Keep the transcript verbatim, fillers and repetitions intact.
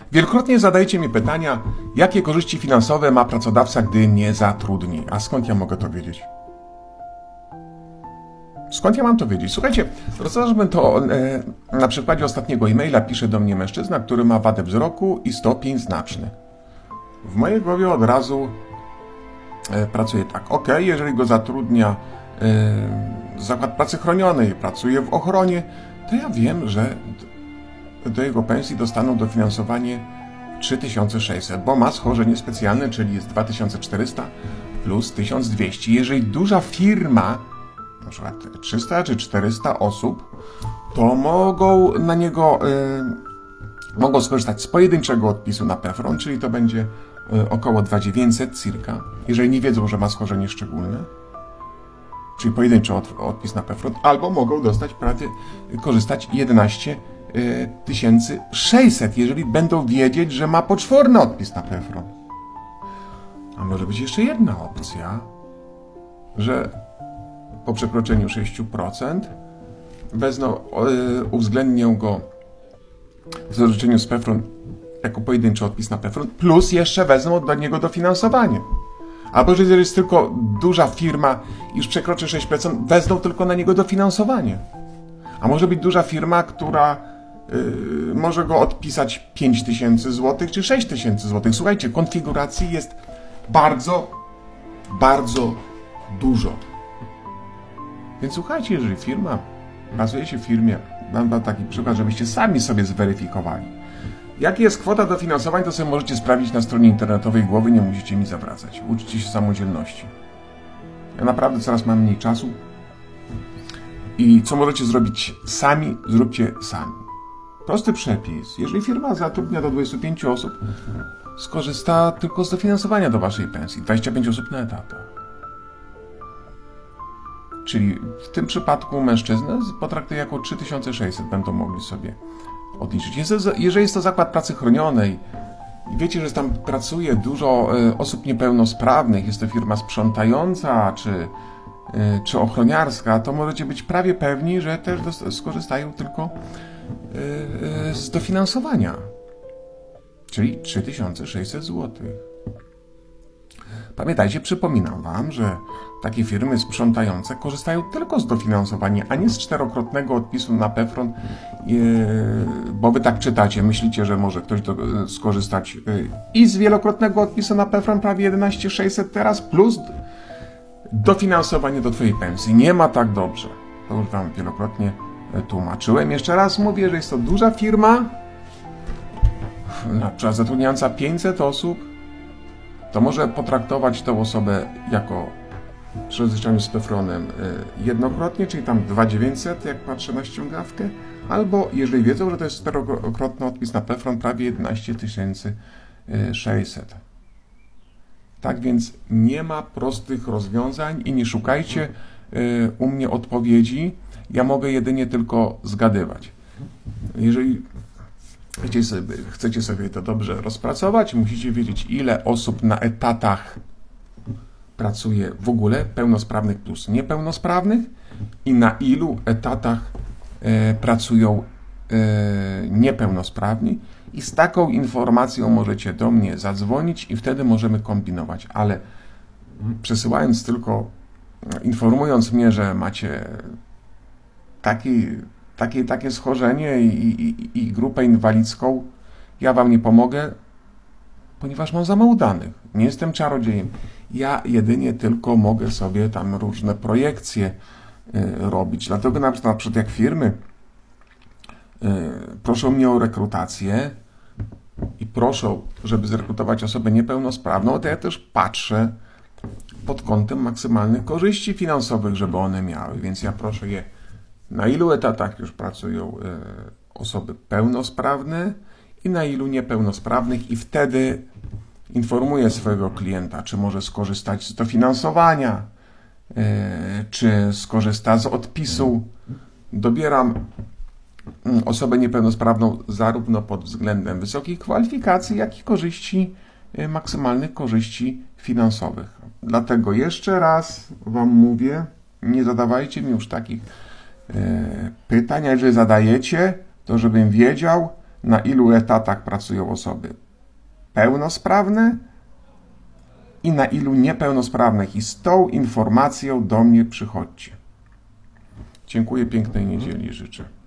Wielokrotnie zadajecie mi pytania, jakie korzyści finansowe ma pracodawca, gdy nie zatrudni. A skąd ja mogę to wiedzieć? Skąd ja mam to wiedzieć? Słuchajcie, rozważmy to e, na przykładzie ostatniego e-maila. Pisze do mnie mężczyzna, który ma wadę wzroku i stopień znaczny. W mojej głowie od razu e, pracuje tak. Ok, jeżeli go zatrudnia e, zakład pracy chronionej, pracuje w ochronie, to ja wiem, że do jego pensji dostaną dofinansowanie trzy tysiące sześćset, bo ma schorzenie specjalne, czyli jest dwa tysiące czterysta plus tysiąc dwieście. Jeżeli duża firma, na przykład trzysta czy czterysta osób, to mogą na niego y, mogą skorzystać z pojedynczego odpisu na PEFRON, czyli to będzie y, około dwa tysiące dziewięćset circa, jeżeli nie wiedzą, że ma schorzenie szczególne, czyli pojedynczy od, odpis na PEFRON, albo mogą dostać prawie, korzystać jedenaście tysięcy sześćset, jeżeli będą wiedzieć, że ma poczworny odpis na PEFRON. A może być jeszcze jedna opcja, że po przekroczeniu sześć procent wezmą, yy, uwzględnią go w rozliczeniu z PEFRON jako pojedynczy odpis na PEFRON, plus jeszcze wezmą do niego dofinansowanie. Albo jeżeli jest tylko duża firma i już przekroczy sześć procent, wezmą tylko na niego dofinansowanie. A może być duża firma, która yy, może go odpisać pięć tysięcy złotych czy sześć tysięcy złotych. Słuchajcie, konfiguracji jest bardzo, bardzo dużo. Więc słuchajcie, jeżeli firma, pracujecie w firmie, dam wam taki przykład, żebyście sami sobie zweryfikowali. Jaka jest kwota dofinansowań, to sobie możecie sprawdzić na stronie internetowej, głowy nie musicie mi zawracać. Uczcie się samodzielności. Ja naprawdę coraz mam mniej czasu. I co możecie zrobić sami, zróbcie sami. Prosty przepis. Jeżeli firma zatrudnia do dwudziestu pięciu osób, skorzysta tylko z dofinansowania do waszej pensji. dwadzieścia pięć osób na etatach. Czyli w tym przypadku mężczyznę potraktuję jako trzy tysiące sześćset, będą mogli sobie odliczyć. Jeżeli jest to zakład pracy chronionej i wiecie, że tam pracuje dużo osób niepełnosprawnych, jest to firma sprzątająca czy, czy ochroniarska, to możecie być prawie pewni, że też skorzystają tylko z dofinansowania, czyli trzy tysiące sześćset złotych. Pamiętajcie, przypominam wam, że takie firmy sprzątające korzystają tylko z dofinansowania, a nie z czterokrotnego odpisu na PEFRON, bo wy tak czytacie, myślicie, że może ktoś do, skorzystać i z wielokrotnego odpisu na PEFRON, prawie jedenaście tysięcy sześćset teraz, plus dofinansowanie do twojej pensji. Nie ma tak dobrze. To już wam wielokrotnie tłumaczyłem. Jeszcze raz mówię, że jest to duża firma, na przykład zatrudniająca pięćset osób, to może potraktować tę osobę jako przy rozliczaniu z PEFRONem jednokrotnie, czyli tam dwa tysiące dziewięćset, jak patrzę na ściągawkę, albo jeżeli wiedzą, że to jest czterokrotny odpis na PEFRON, prawie jedenaście tysięcy sześćset. Tak więc nie ma prostych rozwiązań i nie szukajcie u mnie odpowiedzi. Ja mogę jedynie tylko zgadywać. Jeżeli chcecie sobie, chcecie sobie to dobrze rozpracować, musicie wiedzieć, ile osób na etatach pracuje w ogóle, pełnosprawnych plus niepełnosprawnych, i na ilu etatach e, pracują e, niepełnosprawni. I z taką informacją możecie do mnie zadzwonić i wtedy możemy kombinować. Ale przesyłając tylko, informując mnie, że macie taki, takie, takie schorzenie i, i, i grupę inwalidzką, ja wam nie pomogę, ponieważ mam za mało danych. Nie jestem czarodziejem. Ja jedynie tylko mogę sobie tam różne projekcje y, robić. Dlatego na przykład, na przykład jak firmy y, proszą mnie o rekrutację i proszą, żeby zrekrutować osobę niepełnosprawną, to ja też patrzę pod kątem maksymalnych korzyści finansowych, żeby one miały. Więc ja proszę je, na ilu etatach już pracują y, osoby pełnosprawne i na ilu niepełnosprawnych, i wtedy informuję swojego klienta, czy może skorzystać z dofinansowania, yy, czy skorzysta z odpisu. Dobieram osobę niepełnosprawną zarówno pod względem wysokich kwalifikacji, jak i korzyści, yy, maksymalnych korzyści finansowych. Dlatego jeszcze raz wam mówię, nie zadawajcie mi już takich yy, pytań, a jeżeli zadajecie, to żebym wiedział, na ilu etatach pracują osoby pełnosprawne i na ilu niepełnosprawnych. I z tą informacją do mnie przychodźcie. Dziękuję, pięknej niedzieli życzę.